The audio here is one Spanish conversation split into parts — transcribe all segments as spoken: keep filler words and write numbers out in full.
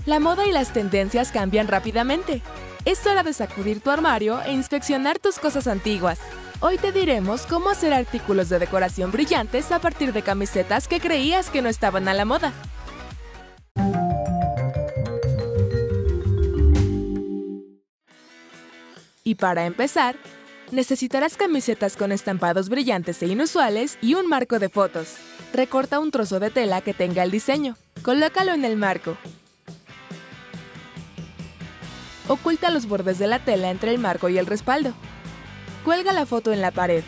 La moda y las tendencias cambian rápidamente. Es hora de sacudir tu armario e inspeccionar tus cosas antiguas. Hoy te diremos cómo hacer artículos de decoración brillantes a partir de camisetas que creías que no estaban a la moda. Y para empezar, necesitarás camisetas con estampados brillantes e inusuales y un marco de fotos. Recorta un trozo de tela que tenga el diseño. Colócalo en el marco. Oculta los bordes de la tela entre el marco y el respaldo. Cuelga la foto en la pared.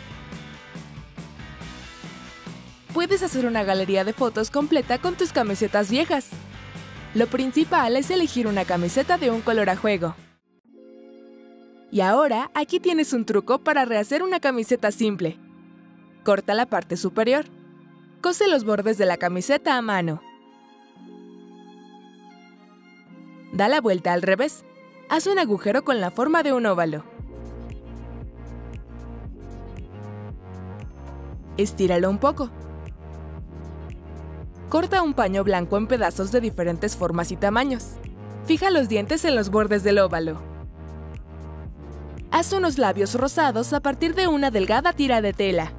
Puedes hacer una galería de fotos completa con tus camisetas viejas. Lo principal es elegir una camiseta de un color a juego. Y ahora, aquí tienes un truco para rehacer una camiseta simple. Corta la parte superior. Cose los bordes de la camiseta a mano. Da la vuelta al revés. Haz un agujero con la forma de un óvalo. Estíralo un poco. Corta un paño blanco en pedazos de diferentes formas y tamaños. Fija los dientes en los bordes del óvalo. Haz unos labios rosados a partir de una delgada tira de tela.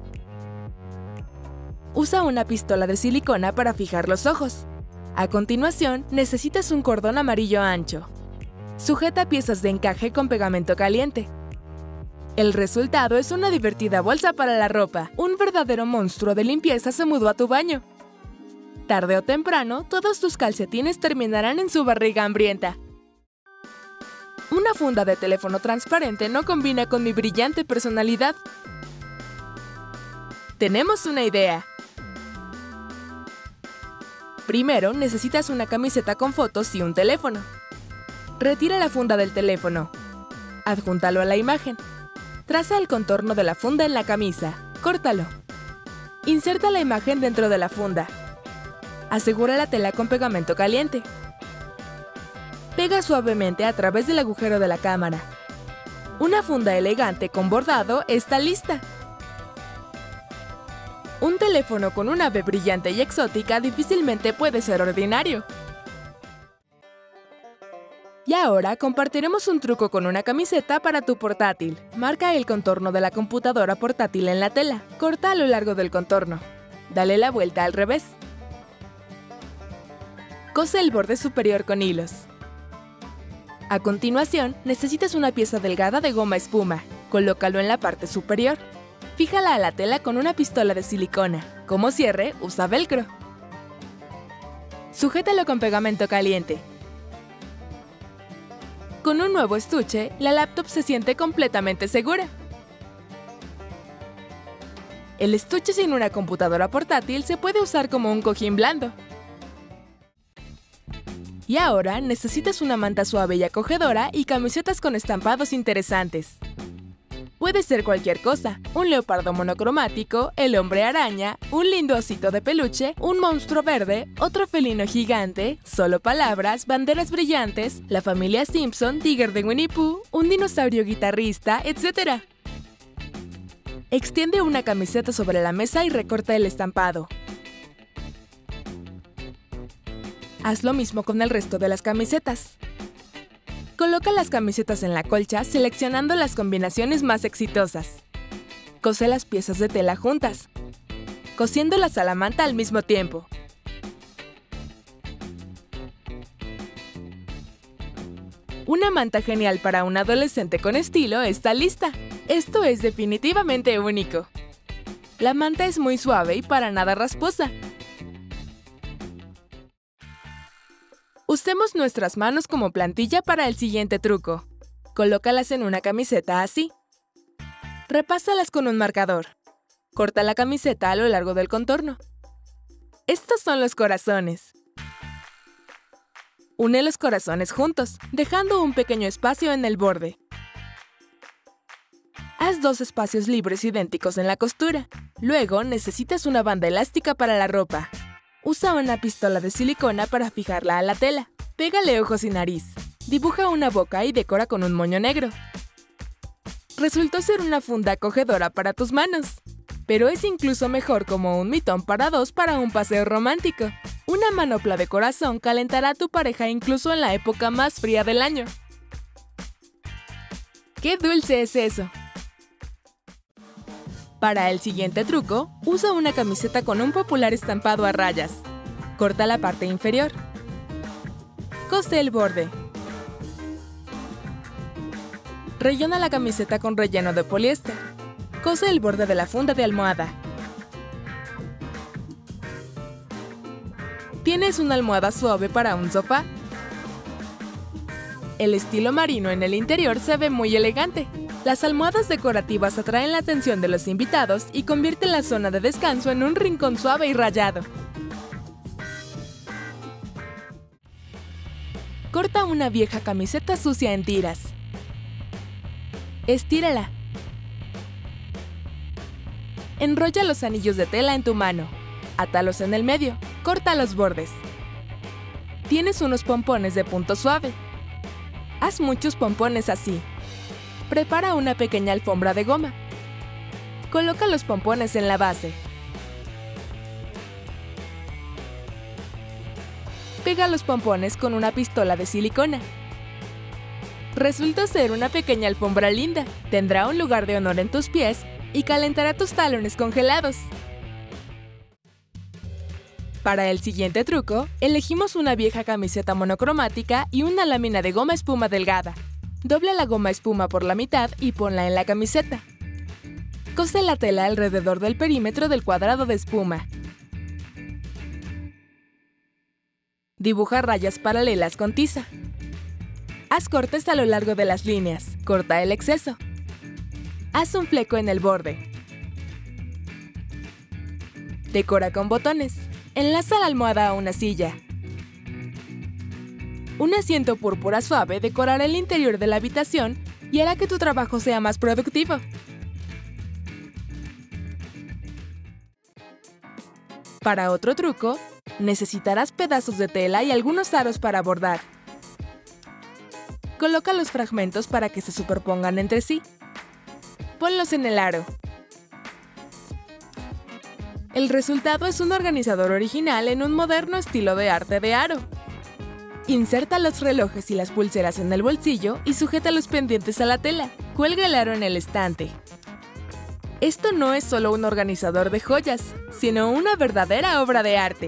Usa una pistola de silicona para fijar los ojos. A continuación, necesitas un cordón amarillo ancho. Sujeta piezas de encaje con pegamento caliente. El resultado es una divertida bolsa para la ropa. Un verdadero monstruo de limpieza se mudó a tu baño. Tarde o temprano, todos tus calcetines terminarán en su barriga hambrienta. Una funda de teléfono transparente no combina con mi brillante personalidad. Tenemos una idea. Primero, necesitas una camiseta con fotos y un teléfono. Retira la funda del teléfono. Adjúntalo a la imagen. Traza el contorno de la funda en la camisa. Córtalo. Inserta la imagen dentro de la funda. Asegura la tela con pegamento caliente. Pega suavemente a través del agujero de la cámara. Una funda elegante con bordado está lista. Un teléfono con una ave brillante y exótica difícilmente puede ser ordinario. Y ahora compartiremos un truco con una camiseta para tu portátil. Marca el contorno de la computadora portátil en la tela. Corta a lo largo del contorno. Dale la vuelta al revés. Cose el borde superior con hilos. A continuación, necesitas una pieza delgada de goma espuma. Colócalo en la parte superior. Fíjala a la tela con una pistola de silicona. Como cierre, usa velcro. Sujétalo con pegamento caliente. Con un nuevo estuche, la laptop se siente completamente segura. El estuche sin una computadora portátil se puede usar como un cojín blando. Y ahora necesitas una manta suave y acogedora y camisetas con estampados interesantes. Puede ser cualquier cosa: un leopardo monocromático, el hombre araña, un lindo osito de peluche, un monstruo verde, otro felino gigante, solo palabras, banderas brillantes, la familia Simpson, Tigger de Winnie Pooh, un dinosaurio guitarrista, etcétera. Extiende una camiseta sobre la mesa y recorta el estampado. Haz lo mismo con el resto de las camisetas. Coloca las camisetas en la colcha seleccionando las combinaciones más exitosas. Cose las piezas de tela juntas, cosiéndolas a la manta al mismo tiempo. Una manta genial para un adolescente con estilo está lista. Esto es definitivamente único. La manta es muy suave y para nada rasposa. Usemos nuestras manos como plantilla para el siguiente truco. Colócalas en una camiseta así. Repásalas con un marcador. Corta la camiseta a lo largo del contorno. Estos son los corazones. Une los corazones juntos, dejando un pequeño espacio en el borde. Haz dos espacios libres idénticos en la costura. Luego necesitas una banda elástica para la ropa. Usa una pistola de silicona para fijarla a la tela. Pégale ojos y nariz. Dibuja una boca y decora con un moño negro. Resultó ser una funda acogedora para tus manos. Pero es incluso mejor como un mitón para dos para un paseo romántico. Una manopla de corazón calentará a tu pareja incluso en la época más fría del año. ¡Qué dulce es eso! Para el siguiente truco, usa una camiseta con un popular estampado a rayas. Corta la parte inferior. Cose el borde. Rellena la camiseta con relleno de poliéster. Cose el borde de la funda de almohada. ¿Tienes una almohada suave para un sofá? El estilo marino en el interior se ve muy elegante. Las almohadas decorativas atraen la atención de los invitados y convierten la zona de descanso en un rincón suave y rayado. Corta una vieja camiseta sucia en tiras. Estírala. Enrolla los anillos de tela en tu mano. Átalos en el medio. Corta los bordes. Tienes unos pompones de punto suave. Haz muchos pompones así. Prepara una pequeña alfombra de goma. Coloca los pompones en la base. Pega los pompones con una pistola de silicona. Resulta ser una pequeña alfombra linda. Tendrá un lugar de honor en tus pies y calentará tus talones congelados. Para el siguiente truco, elegimos una vieja camiseta monocromática y una lámina de goma espuma delgada. Dobla la goma espuma por la mitad y ponla en la camiseta. Cose la tela alrededor del perímetro del cuadrado de espuma. Dibuja rayas paralelas con tiza. Haz cortes a lo largo de las líneas. Corta el exceso. Haz un fleco en el borde. Decora con botones. Enlaza la almohada a una silla. Un asiento púrpura suave decorará el interior de la habitación y hará que tu trabajo sea más productivo. Para otro truco, necesitarás pedazos de tela y algunos aros para bordar. Coloca los fragmentos para que se superpongan entre sí. Ponlos en el aro. El resultado es un organizador original en un moderno estilo de arte de aro. Inserta los relojes y las pulseras en el bolsillo y sujeta los pendientes a la tela. Cuelga el aro en el estante. Esto no es solo un organizador de joyas, sino una verdadera obra de arte.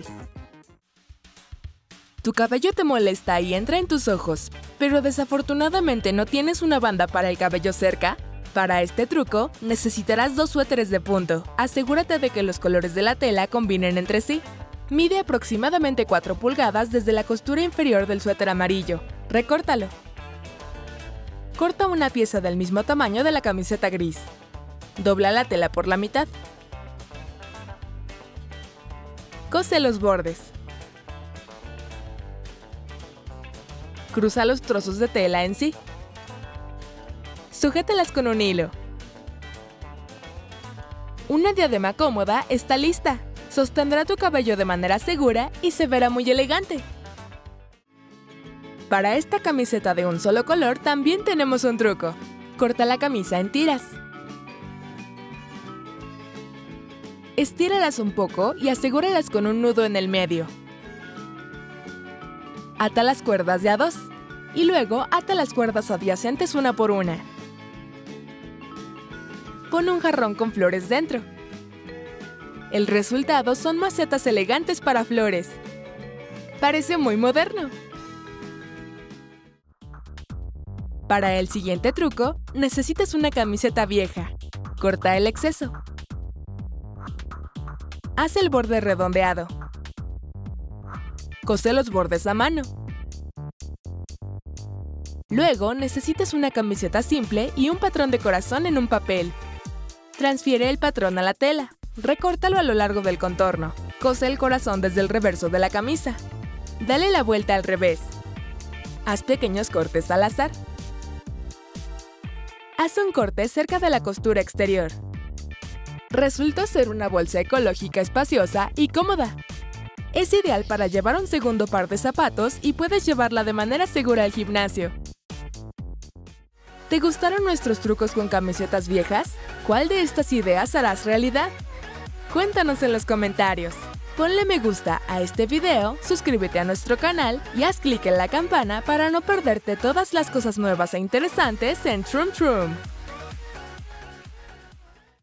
Tu cabello te molesta y entra en tus ojos, pero desafortunadamente no tienes una banda para el cabello cerca. Para este truco, necesitarás dos suéteres de punto. Asegúrate de que los colores de la tela combinen entre sí. Mide aproximadamente cuatro pulgadas desde la costura inferior del suéter amarillo. Recórtalo. Corta una pieza del mismo tamaño de la camiseta gris. Dobla la tela por la mitad. Cose los bordes. Cruza los trozos de tela en sí. Sujétalas con un hilo. Una diadema cómoda está lista. Sostendrá tu cabello de manera segura y se verá muy elegante. Para esta camiseta de un solo color también tenemos un truco. Corta la camisa en tiras. Estíralas un poco y asegúralas con un nudo en el medio. Ata las cuerdas de a dos y luego ata las cuerdas adyacentes una por una. Pon un jarrón con flores dentro. El resultado son macetas elegantes para flores. Parece muy moderno. Para el siguiente truco, necesitas una camiseta vieja. Corta el exceso. Haz el borde redondeado. Cose los bordes a mano. Luego necesitas una camiseta simple y un patrón de corazón en un papel. Transfiere el patrón a la tela. Recórtalo a lo largo del contorno. Cose el corazón desde el reverso de la camisa. Dale la vuelta al revés. Haz pequeños cortes al azar. Haz un corte cerca de la costura exterior. Resulta ser una bolsa ecológica espaciosa y cómoda. Es ideal para llevar un segundo par de zapatos y puedes llevarla de manera segura al gimnasio. ¿Te gustaron nuestros trucos con camisetas viejas? ¿Cuál de estas ideas harás realidad? Cuéntanos en los comentarios. Ponle me gusta a este video, suscríbete a nuestro canal y haz clic en la campana para no perderte todas las cosas nuevas e interesantes en Troom Troom.